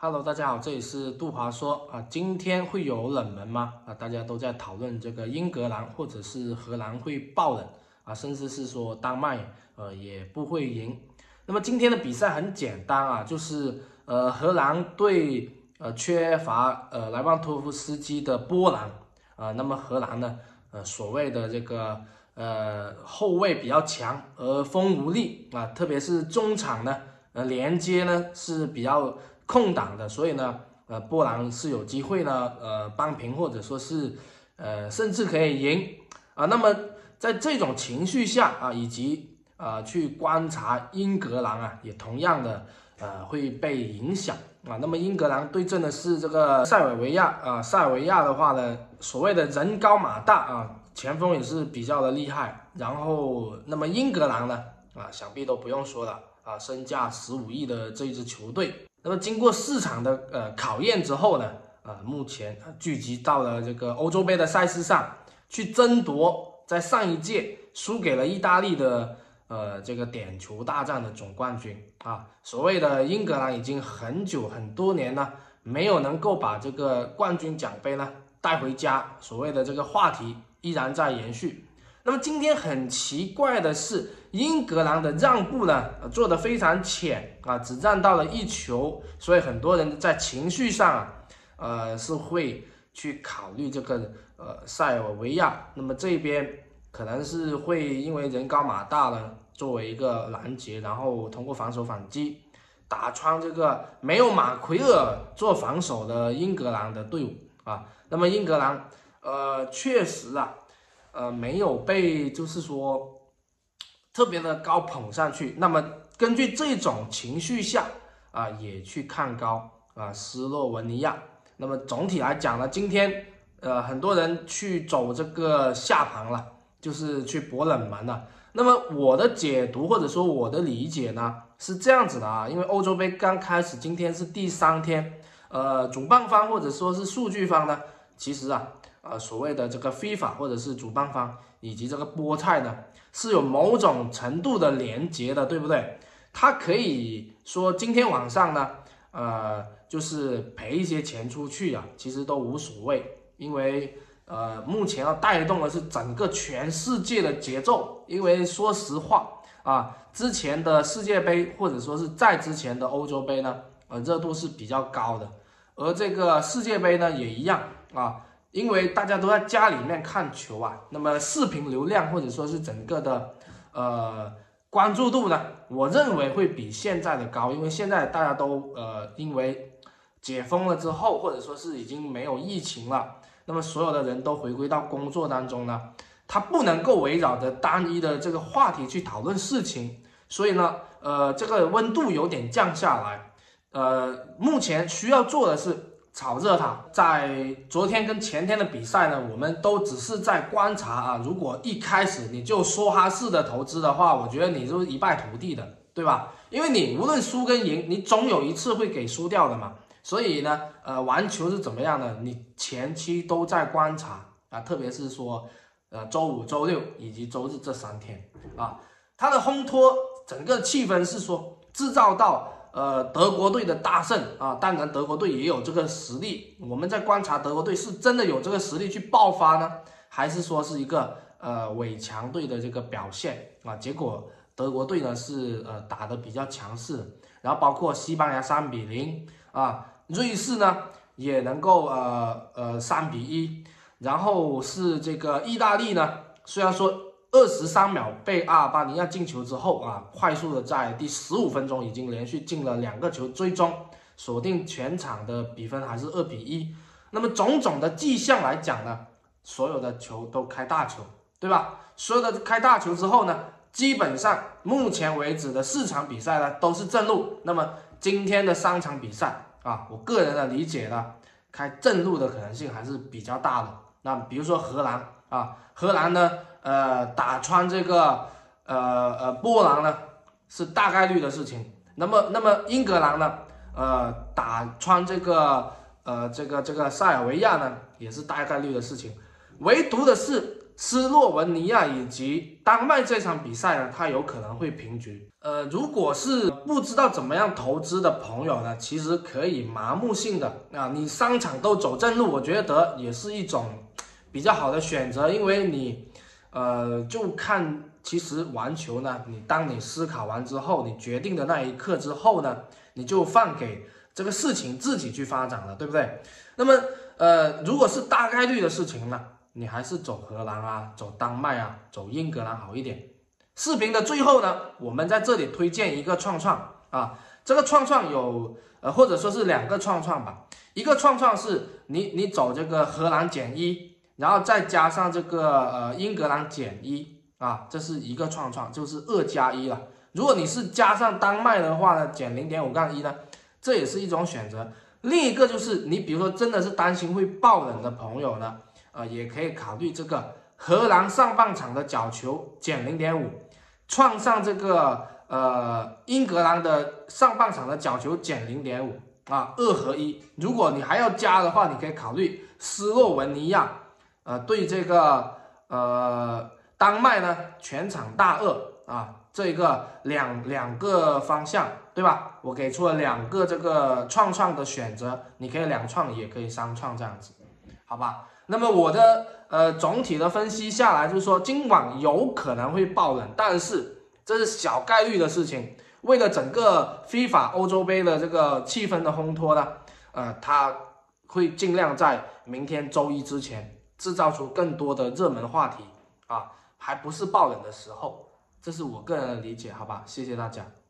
Hello，大家好，这里是杜华说啊。今天会有冷门吗？大家都在讨论这个英格兰或者是荷兰会爆冷甚至是说丹麦也不会赢。那么今天的比赛很简单就是荷兰对缺乏莱万托夫斯基的波兰那么荷兰呢所谓的这个后卫比较强而锋无力特别是中场呢连接呢是比较空档的，所以呢，波兰是有机会呢，扳平或者说是，甚至可以赢那么在这种情绪下以及去观察英格兰也同样的会被影响那么英格兰对阵的是这个塞尔维亚塞尔维亚的话呢，所谓的人高马大前锋也是比较的厉害，然后那么英格兰呢想必都不用说了身价15亿的这一支球队。那么经过市场的考验之后呢，目前聚集到了这个欧洲杯的赛事上去争夺在上一届输给了意大利的这个点球大战的总冠军所谓的英格兰已经很多年呢没有能够把这个冠军奖杯呢带回家，所谓的这个话题依然在延续。那么今天很奇怪的是，英格兰的让步呢做得非常浅只占到了1球，所以很多人在情绪上是会去考虑这个塞尔维亚，那么这边可能是会因为人高马大呢作为一个拦截，然后通过防守反击打穿这个没有马奎尔做防守的英格兰的队伍那么英格兰确实没有被就是说特别的高捧上去，那么根据这种情绪下也去看高斯洛文尼亚。那么总体来讲呢，今天很多人去走这个下盘了，就是去搏冷门了。那么我的解读或者说我的理解呢是这样子的因为欧洲杯刚开始，今天是第3天，主办方或者说是数据方呢，其实所谓的这个 FIFA 或者是主办方以及这个菠菜呢是有某种程度的连结的，对不对？他可以说今天晚上呢就是赔一些钱出去其实都无所谓，因为目前要带动的是整个全世界的节奏。因为说实话之前的世界杯或者说是在之前的欧洲杯呢热度是比较高的，而这个世界杯呢也一样因为大家都在家里面看球那么视频流量或者说是整个的关注度呢，我认为会比现在的高，因为现在大家都因为解封了之后，或者说是已经没有疫情了，那么所有的人都回归到工作当中呢，他不能够围绕着单一的这个话题去讨论事情，所以呢这个温度有点降下来。目前需要做的是炒热它。在昨天跟前天的比赛呢，我们都只是在观察如果一开始你就梭哈式的投资的话，我觉得你就是一败涂地的，对吧？因为你无论输跟赢，你总有一次会给输掉的嘛。所以呢玩球是怎么样呢？你前期都在观察特别是说周5、周6以及周日这3天它的烘托整个气氛是说制造到德国队的大胜当然德国队也有这个实力，我们在观察德国队是真的有这个实力去爆发呢，还是说是一个伪强队的这个表现结果德国队呢是打得比较强势，然后包括西班牙3-0瑞士呢也能够3-1，然后是这个意大利呢，虽然说23秒被阿尔巴尼亚进球之后快速的在第15分钟已经连续进了2个球，最终锁定全场的比分还是2-1。那么种种的迹象来讲呢，所有的球都开大球，对吧？所有的开大球之后呢，基本上目前为止的4场比赛呢都是正路。那么今天的3场比赛我个人的理解呢，开正路的可能性还是比较大的。那比如说荷兰荷兰呢打穿这个波兰呢是大概率的事情，那么英格兰呢打穿这个塞尔维亚呢也是大概率的事情，唯独的是斯洛文尼亚以及丹麦这场比赛呢，它有可能会平局。如果是不知道怎么样投资的朋友呢，其实可以麻木性的你3场都走正路，我觉得也是一种比较好的选择，因为你就看其实玩球呢，当你思考完之后，你决定的那一刻之后呢，你就放给这个事情自己去发展了，对不对？那么如果是大概率的事情呢，你还是走荷兰啊，走丹麦啊，走英格兰好一点。视频的最后呢，我们在这里推荐一个创啊，这个创有或者说是2个创吧。一个创是你走这个荷兰减1，然后再加上这个英格兰减1啊，这是一个创，就是2+1了。如果你是加上丹麦的话呢，减0.5-1呢，这也是一种选择。另一个就是你比如说真的是担心会爆冷的朋友呢，也可以考虑这个荷兰上半场的角球减0.5，创上这个英格兰的上半场的角球减0.5啊，2合1。如果你还要加的话，你可以考虑斯洛文尼亚对这个丹麦呢全场大2啊，这个两个方向，对吧？我给出了2个这个创的选择，你可以2创也可以3创这样子，好吧？那么我的总体的分析下来就是说，今晚有可能会爆冷，但是这是小概率的事情。为了整个 FIFA 欧洲杯的这个气氛的烘托呢，它会尽量在明天周一之前制造出更多的热门话题啊，还不是爆冷的时候，这是我个人的理解，好吧？谢谢大家。